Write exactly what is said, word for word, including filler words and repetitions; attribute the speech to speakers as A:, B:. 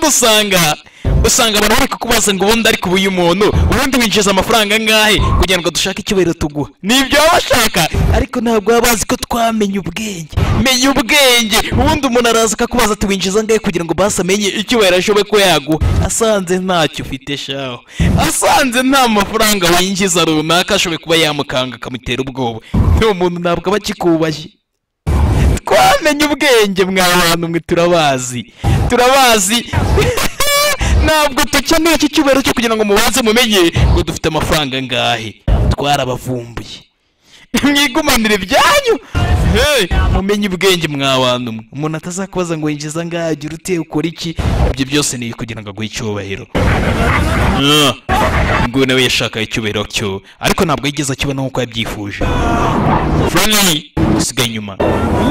A: usanga usanga abantu bari kukubaza ngo ubundi ariko uyu muntu ubundi winjiza amafaranga angahe kugira ngo dushake icyubahiro tuguha. Nibyo baba bashaka, ariko ntabwo baba bazi ko twamenye ubwenge. Menya ubwenge. Ubundi umuntu araza akakubaza ati winjiza angahe kugira ngo basi amenye icyubahiro ashoboye ko yaguha. Asanze ntacyo ufite shaho, asanze nta mafaranga winjiza runaka ashoboye kuba yamukanga akamutera ubwoba, uwo muntu ntabwo aba akikubashye. Twamenye ubwenge mwabantu mwe, turabazi turabazi ntabwo tukeneye iki cyubahiro cyo kugira ngo mubanze mumenye ngo dufite amafaranga angahe. Twarabavumbuye, mwigumanire byanyu. Hey, mumenye ubwenge mwabantu mwe. Umuntu atazakubaza ngo yinjiza angahe, ugira ute, ukora iki, ibyo byose ni kugira ngo aguhe icyubahiro. Ngo nawe yashaka icyubahiro cyo, ariko ntabwo yigeze akibona nk'uko yabyifuje. Friendly usigaye inyuma.